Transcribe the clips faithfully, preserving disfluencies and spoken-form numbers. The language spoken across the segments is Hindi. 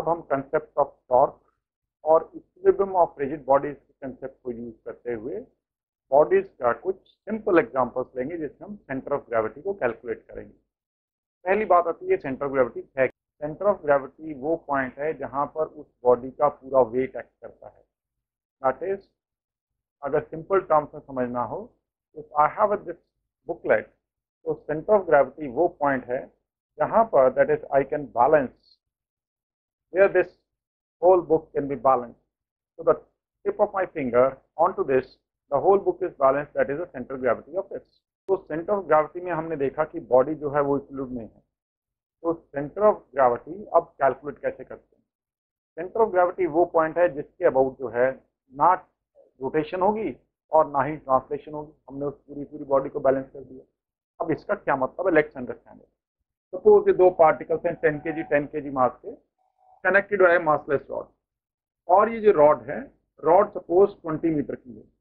अब हम कंसेप्ट ऑफ टॉर्क और इक्विलिब्रियम ऑफ रिजिड बॉडीज के कंसेप्ट को यूज करते हुए बॉडीज का कुछ सिंपल एग्जांपल्स लेंगे जिसमें हम सेंटर ऑफ ग्रेविटी को कैलकुलेट करेंगे। पहली बात आती है सेंटर ऑफ ग्रेविटी है। सेंटर ऑफ ग्रेविटी वो पॉइंट है जहां पर उस बॉडी का पूरा वेट एक्ट करता है। दैट इज, अगर सिंपल टर्म्स में समझना हो, if I have this booklet, तो सेंटर ऑफ ग्रेविटी वो पॉइंट है जहां पर that is I can balance, where this whole book can be balanced. So the tip of my finger onto this, the whole book is balanced. That is the center of gravity of this. तो सेंटर ऑफ ग्रेविटी में हमने देखा कि बॉडी जो है वो इक्विलिब्रियम में है। तो सेंटर ऑफ ग्रेविटी अब कैलकुलेट कैसे करते हैं? सेंटर ऑफ ग्रेविटी वो पॉइंट है जिसके अबाउट जो है ना रोटेशन होगी और ना ही ट्रांसलेशन होगी। हमने उस पूरी पूरी बॉडी को बैलेंस कर दिया। अब इसका क्या मतलब है, लेट्स अंडरस्टैंड इट। सपोज ये दो पार्टिकल्स हैं टेन के जी टेन के जी मास के, कनेक्टेड है मासलेस रॉड, और ये जो रॉड है, रॉड सपोज ट्वेंटी मीटर की है।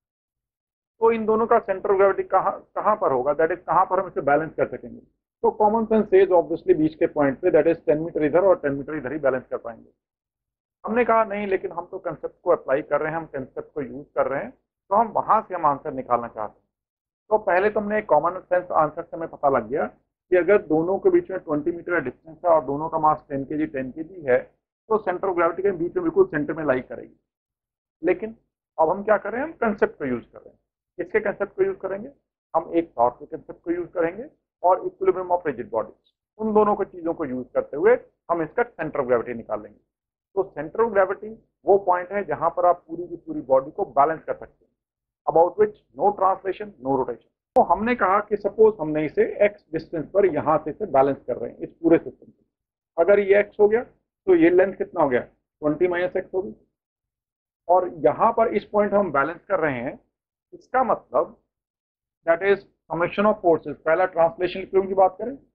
तो इन दोनों का सेंटर ऑफ ग्रेविटी कहाँ कहाँ पर होगा, दैट इज कहाँ पर हम इसे बैलेंस कर सकेंगे? तो कॉमन सेंस सेज ऑब्वियसली बीच के पॉइंट पे, दैट इज टेन मीटर इधर और टेन मीटर इधर ही बैलेंस कर पाएंगे। हमने कहा नहीं, लेकिन हम तो कंसेप्ट को अप्लाई कर रहे हैं, हम कंसेप्ट को यूज कर रहे हैं, तो हम वहां से हम आंसर निकालना चाहते हैं। तो पहले तो हमने कॉमन सेंस आंसर से हमें पता लग गया कि अगर दोनों के बीच में ट्वेंटी मीटर का डिस्टेंस है और दोनों का मास टेन के जी टेन के जी है, तो सेंटर ऑफ ग्रेविटी के बीच में बिल्कुल सेंटर में लाई करेगी। लेकिन अब हम क्या कर रहे हैं, हम कंसेप्ट को यूज कर रहे हैं। किसके कंसेप्ट को यूज करेंगे? हम एक टॉर्क के कंसेप्ट को यूज करेंगे और इक्विलिब्रियम ऑफ रिजिड बॉडीज, उन दोनों को चीजों को यूज करते हुए हम इसका सेंटर ऑफ ग्रेविटी निकालेंगे। तो सेंटर ऑफ ग्रेविटी वो पॉइंट है जहां पर आप पूरी की पूरी बॉडी को बैलेंस कर सकते हैं, about which no translation no rotation. तो हमने कहा कि सपोज हमने इसे एक्स डिस्टेंस पर यहां से इसे बैलेंस कर रहे हैं इस पूरे सिस्टम से। अगर ये एक्स हो गया तो ये लेंथ कितना हो गया, ट्वेंटी माइनस एक्स होगी, और यहां पर इस पॉइंट हम बैलेंस कर रहे हैं। इसका मतलब that is summation of forces. पहला ट्रांसलेशन इक्विलिब्रियम की बात करें,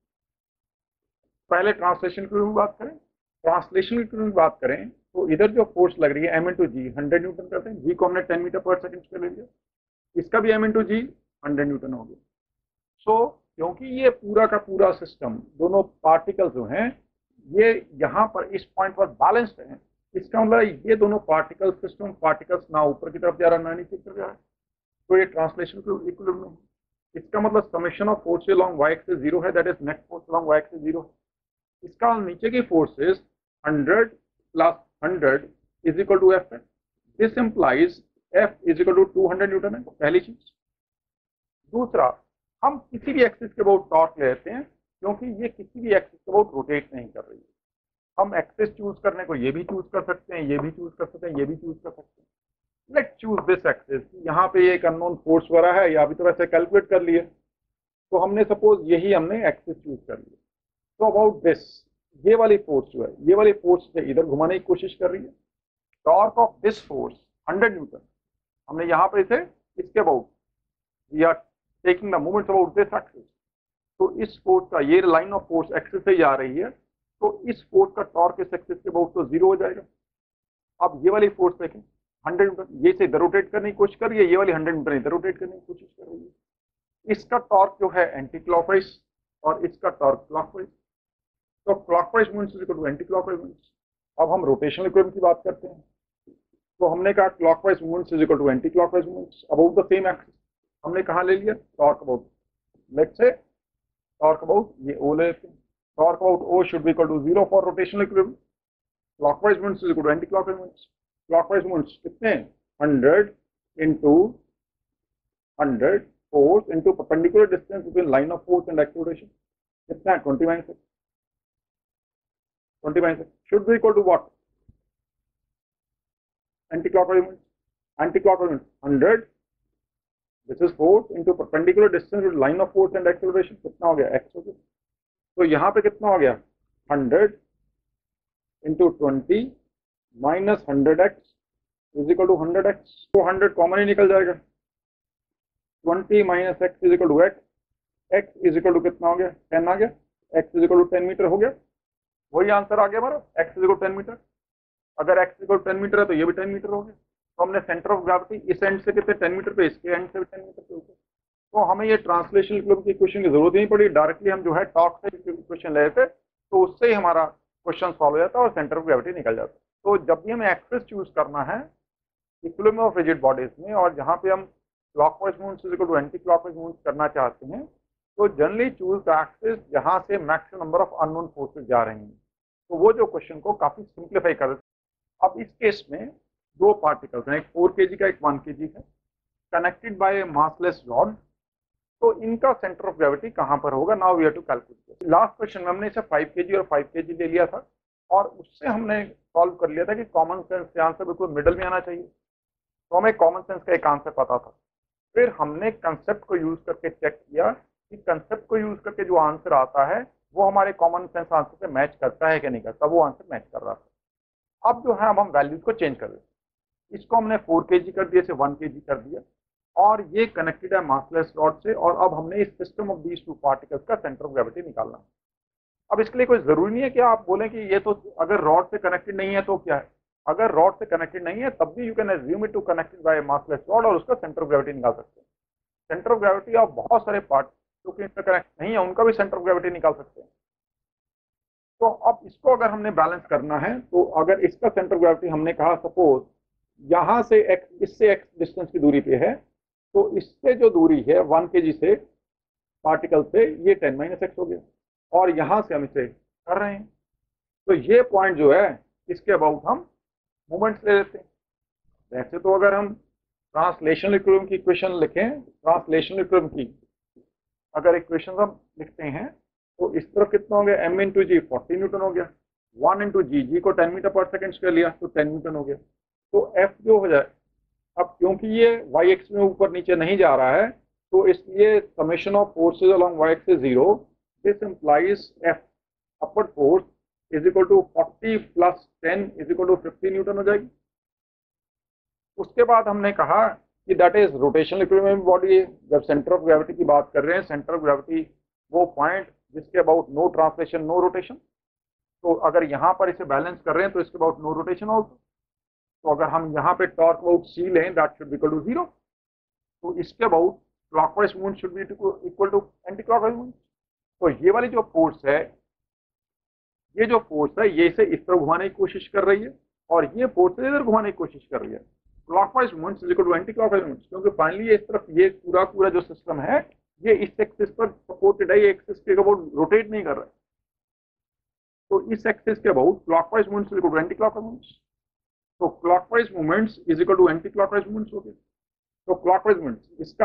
पहले ट्रांसलेशन इक्विलिब्रियम की बात करें। ट्रांसलेशन इक्विलिब्रियम की बात करें तो इधर जो फोर्स लग रही है m into g, hundred newton करते हैं। जी को हमने टेन मीटर पर सेकंड पे ले लिया, इसका भी m into g hundred newton हो गया। सो क्योंकि ये पूरा का पूरा सिस्टम, दोनों पार्टिकल्स जो हैं ये यहाँ पर इस पॉइंट पर बैलेंस्ड हैं, इसका मतलब ये दोनों पार्टिकल सिस्टम पार्टिकल्स ना ऊपर की तरफ जा रहा है ना नीचे की तरफ जा रहा है, तो ये ट्रांसलेशन इक्विलिब्रियम में। इसका मतलब summation of force along y axis zero है, that is net force along y axis zero है। इसका नीचे की forces hundred plus hundred is equal to f है। This implies f is equal to two hundred newton है, पहली चीज। दूसरा, हम किसी भी एक्सिस के अबाउट टॉर्क ले लेते हैं क्योंकि ये किसी भी एक्सिस के अबाउट रोटेट नहीं कर रही है। हम एक्सिस चूज करने को ये भी चूज कर सकते हैं, ये भी चूज कर सकते हैं, ये भी चूज कर सकते हैं। Let's choose this axis. यहाँ पे एक अननोन फोर्स वगैरह है, या अभी तो वैसे कैलकुलेट कर लिए, तो हमने सपोज यही हमने एक्सिस चूज कर लिया। तो अबाउट दिस, ये वाली फोर्स जो है, ये वाली फोर्स से इधर घुमाने की कोशिश कर रही है। Torque of this force hundred newton, हमने यहाँ पे इसे इसके about, we are taking the moments about this axis. तो इस फोर्स का, ये लाइन ऑफ फोर्स एक्सिस से जा रही है, तो इस फोर्स का टॉर्क इस एक्सिस के अबाउट तो जीरो हो जाएगा। अब ये वाली फोर्स देखें हंड्रेड न्यूटन, ये से इधर रोटेट करने की कोशिश कर रही है, ये वाली हंड्रेड न्यूटन इधर रोटेट करने की कोशिश कर रही है। इसका टॉर्क जो है एंटी क्लॉकवाइज और इसका टॉर्क क्लॉकवाइज। तो clockwise movements is equal to anti clockwise movements. अब हम रोटेशनल इक्विलिब्रियम की बात करते हैं, तो हमने कहा clockwise movements is equal to anti clockwise movements about the same axis. हमने कहाँ ले लिया, torque about, let's say torque about ये ओ ले लेते हैं। Torque about O should be equal to zero for rotational equilibrium. Clockwise movements is equal to anti clockwise movements. Clockwise movements कितने, hundred into hundred force into perpendicular distance between line of force and acceleration, कितना है, twenty minus x. Twenty minus x should be equal to what, anti clockwise movements. Anti clockwise movements hundred, this is force into perpendicular distance between line of force and acceleration, कितना हो गया, एक्स हो गया। तो यहाँ पे कितना हो गया, hundred into twenty minus hundred x is equal to hundred x. तो हंड्रेड कॉमन ही निकल जाएगा, twenty minus x is equal to x. X is equal to कितना हो गया, टेन आ गया। X is equal to ten metre हो गया, वही आंसर आ गया हमारा, x is equal to ten metre. अगर x is equal to ten metre है तो ये भी टेन मीटर हो गया। तो हमने सेंटर ऑफ ग्रेविटी इस एंड से कितने, टेन मीटर पे, इसके एंड से भी टेन मीटर पे ऊपर। तो हमें ये ट्रांसलेशन इक्विलिब्रियम की क्वेश्चन की जरूरत नहीं पड़ी, डायरेक्टली हम जो है टॉर्क से क्वेश्चन ले थे, तो उससे ही हमारा क्वेश्चन सॉल्व हो जाता है और सेंटर ऑफ ग्रेविटी निकल जाता है। तो जब भी हमें एक्सिस चूज करना है इक्विलिब्रियम ऑफ रिजिड बॉडीज में और जहाँ पे हम clockwise moves is equal to anti clockwise moves करना चाहते हैं, तो जनरली चूज द एक्सिस जहाँ से maximum number of unknown forces जा रही हैं। तो वो जो क्वेश्चन को काफी सिंप्लीफाई कर देते हैं। अब इस केस में दो पार्टिकल्स हैं, एक फोर के जी का एक वन के जी है, कनेक्टेड बाय मासलेस रॉड। तो इनका सेंटर ऑफ ग्रेविटी कहाँ पर होगा? Now we have to calculate. Last question में हमने इसे फाइव के जी और फाइव के जी ले लिया था और उससे हमने सॉल्व कर लिया था कि कॉमन सेंस से आंसर बिल्कुल मिडल में आना चाहिए। तो हमें कॉमन सेंस का एक आंसर पता था। फिर हमने कंसेप्ट को यूज करके चेक किया कि कंसेप्ट को यूज करके जो आंसर आता है वो हमारे कॉमन सेंस आंसर से मैच करता है कि नहीं करता। वो आंसर मैच कर रहा था। अब जो है अब हम वैल्यूज को चेंज कर देते हैं। इसको हमने फोर के जी कर दिया, इसे वन के जी कर दिया और ये कनेक्टेड है मासलेस रॉड से। और अब हमने इस system of these two particles का सेंटर ऑफ ग्रेविटी निकालना है। अब इसके लिए कोई जरूरी नहीं है कि आप बोलें कि ये तो अगर रॉड से कनेक्टेड नहीं है तो क्या है। अगर रॉड से कनेक्टेड नहीं है तब भी you can assume it to connected by massless rod और उसका सेंटर ऑफ ग्रेविटी निकाल सकते हैं। सेंटर ऑफ ग्रेविटी ऑफ बहुत सारे पार्ट जो कि इसमें कनेक्ट नहीं है उनका भी सेंटर ऑफ ग्रेविटी निकाल सकते हैं। तो अब इसको अगर हमने बैलेंस करना है तो अगर इसका सेंटर ऑफ ग्रेविटी हमने कहा सपोज यहाँ से एक्स इससे एक्स डिस्टेंस की दूरी पे है, तो इससे जो दूरी है वन के जी से पार्टिकल से ये टेन माइनस एक्स हो गया और यहाँ से हम इसे कर रहे हैं। तो ये पॉइंट जो है इसके अबाउट हम मोमेंट्स ले लेते हैं। वैसे तो अगर हम ट्रांसलेशनल इक्विलिब्रियम की इक्वेशन लिखें, ट्रांसलेशनल इक्विलिब्रियम की अगर इक्वेशन हम लिखते हैं तो इस तरफ कितना हो गया, m into g forty newton हो गया, वन इंटू जी जी को ten metre per second square लिया तो टेन न्यूटन हो गया। तो एफ जो हो जाए, अब क्योंकि ये वाई एक्स में ऊपर नीचे नहीं जा रहा है तो इसलिए summation of forces along y x is zero. This implies f upward force is equal to forty plus ten is equal to fifty newton हो जाएगी। उसके बाद हमने कहा कि that is rotational equilibrium body है। जब सेंटर ऑफ ग्रेविटी की बात कर रहे हैं, सेंटर ऑफ ग्रेविटी वो पॉइंट जिसके about no translation no rotation. तो अगर यहाँ पर इसे बैलेंस कर रहे हैं तो इसके अबाउट नो रोटेशन ऑल्सो। तो अगर हम यहाँ पे टॉर्क अबाउट सी लें that should be equal to zero. तो इसके about clockwise movement should be equal to anti clockwise movement. तो ये वाली जो फोर्स है, ये जो फोर्स है ये इसे इस तरह घुमाने की कोशिश कर रही है और ये फोर्स इधर घुमाने की कोशिश कर रही है। Clockwise movement is equal to anti clockwise movement, क्योंकि फाइनली ये इस तरफ ये पूरा पूरा जो सिस्टम है ये इस एक्सिस पर सपोर्टेड है, ये एक्सिस के अबाउट रोटेट नहीं कर रहा है। तो इस एक्सिस के about clockwise movement is equal to anti clockwise movements. तो clockwise movements is equal to anti clockwise movements हो गए। तो क्लॉकवाइज मूवमेंट्स इसका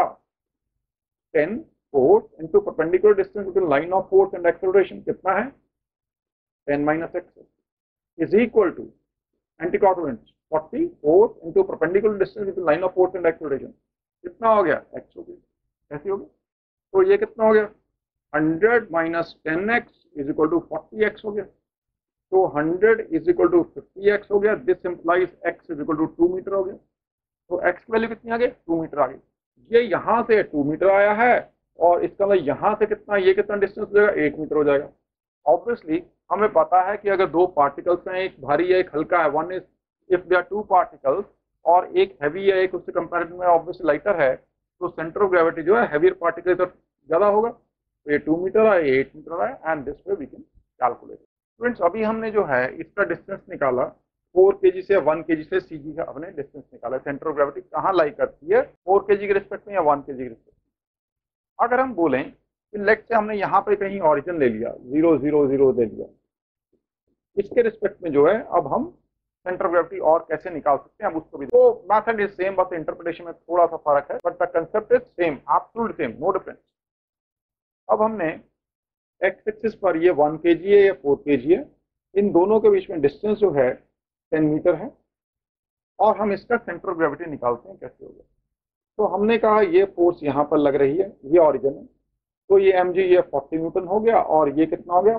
ten force into perpendicular distance between line of force and acceleration कितना है, ten minus x is equal to anti clockwise movements forty force into perpendicular distance between line of force and acceleration कितना हो गया, एक्स हो गया। ऐसे हो गया। तो ये कितना हो गया, hundred minus ten x is equal to forty x हो गया। तो hundred is equal to fifty x हो गया। This implies x is equal to two metre हो गया। तो एक्स की वैल्यू कितनी आ गई, टू मीटर आ गई। ये यहाँ से टू मीटर आया है और इसका मतलब यहाँ से कितना, ये कितना डिस्टेंस हो जाएगा, एट मीटर हो जाएगा। ऑब्वियसली हमें पता है कि अगर दो पार्टिकल्स हैं, एक भारी है एक हल्का है, one is if they are two particles और एक हैवी है एक उससे कंपैरिजन में ऑब्वियसली लाइटर है, तो सेंटर ऑफ ग्रेविटी जो है हैवियर पार्टिकल की तरफ ज्यादा होगा। तो ये टू मीटर आया, ये एट मीटर आया and this way we can calculate. Friends अभी हमने जो है इसका डिस्टेंस निकाला, फोर के जी से वन के जी से सी जी का हमने डिस्टेंस निकाला। सेंटर ऑफ ग्रेविटी कहाँ लाई करती है, फोर के जी के रिस्पेक्ट में या वन के जी के रिस्पेक्ट में। अगर हम बोलें कि लेट से हमने यहाँ पे कहीं ऑरिजिन ले लिया, जीरो जीरो जीरो ले लिया, इसके रिस्पेक्ट में जो है अब हम सेंटर ऑफ ग्रेविटी और कैसे निकाल सकते हैं, अब उसको भी। तो मेथड इज सेम, बस इंटरप्रिटेशन में थोड़ा सा फर्क है, but the concept is same, absolute same, no difference. अब हमने एक्स एक्सिस पर ये वन के जी है या फोर के जी है, इन दोनों के बीच में डिस्टेंस जो है टेन मीटर है और हम इसका सेंटर ऑफ ग्रेविटी निकालते हैं कैसे होगा। तो हमने कहा ये फोर्स यहाँ पर लग रही है, ये ऑरिजिन है, तो ये एम जी ये फोर्टी न्यूटन हो गया और ये कितना हो गया।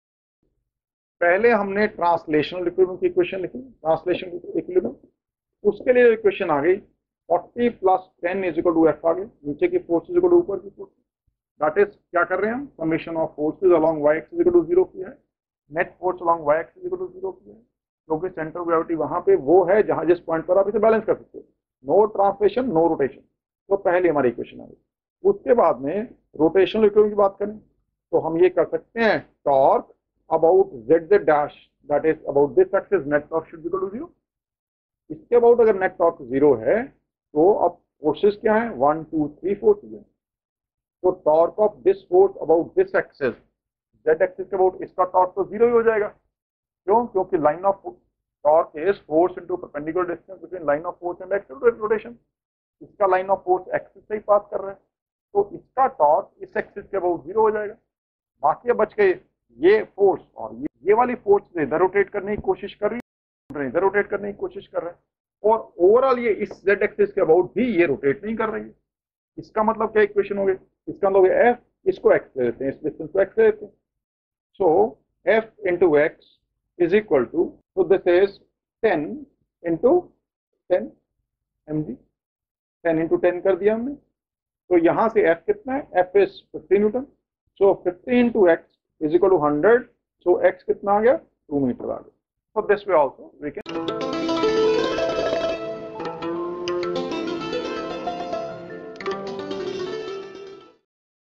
पहले हमने ट्रांसलेशनल इक्विलिब्रियम की इक्वेशन लिखी, ट्रांसलेशनल इक्विलिब्रियम, उसके लिए इक्वेशन आ गई forty plus ten is equal to f आ गई, नीचे की फोर्स इज इक्वल टू ऊपर की फोर्स। दैट इज क्या कर रहे हैं हम, summation of forces along y x is equal to zero किया है, net force along y x is equal to zero किया है, क्योंकि सेंटर ऑफ ग्रेविटी वहां पे वो है जहां जिस पॉइंट पर आप इसे बैलेंस कर सकते हो, नो ट्रांसलेशन नो रोटेशन। तो पहले हमारी इक्वेशन आ गई। उसके बाद में रोटेशनल इक्विलिब्रियम की बात करें तो हम ये कर सकते हैं torque about z z dash that is about this axis net torque should be equal to zero. इसके अबाउट अगर नेट टॉर्क जीरो है तो अब फोर्सेस क्या है, वन टू थ्री फोर्सेस है। तो torque of this force about this axis, z axis के अबाउट इसका टॉर्क तो जीरो ही हो जाएगा। क्यों? क्योंकि line of torque is force into perpendicular distance between line of force and axis rotation. इसका लाइन ऑफ फोर्स एक्सिस से ही पास कर रहा है, तो इसका टॉर्क इस एक्सिस के अबाउट जीरो हो जाएगा। बाकी बच गए ये फोर्स, और ये, ये वाली फोर्स इधर रोटेट करने की कोशिश कर रही है, इधर रोटेट करने की कोशिश कर रहा है, और ओवरऑल ये इस जेड एक्सिस के अबाउट भी ये रोटेट नहीं कर रही है। इसका मतलब क्या इक्वेशन हो गई, इसका मतलब एफ, इसको एक्स ले लेते हैं, इस डिस्टेंस को एक्स ले लेते हैं। So f into x is equal to, so this is ten into ten mg, ten into ten कर दिया हमने। तो यहां से f कितना है, f is fifty newton. So fifty into x is equal to hundred. So x कितना आ गया, टू मीटर आ गया। So this way also we can